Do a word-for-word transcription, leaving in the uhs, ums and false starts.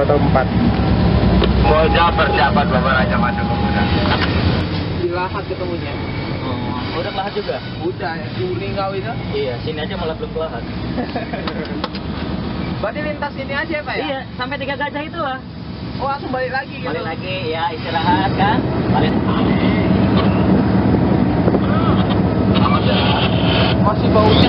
atau empat? Polda persiapan Bapak Raja Masa Pemuda. Di Lahat ketemunya. Oh, udah Lahat juga? Udah, ya. Di Ulingau itu. Iya, sini aja malah belum ke Lahat. Berarti lintas ini aja ya Pak ya? Iya, sampai tiga gajah itu lah. Oh langsung balik lagi gitu? Balik lagi, ya istirahat kan. Balik. Masih bau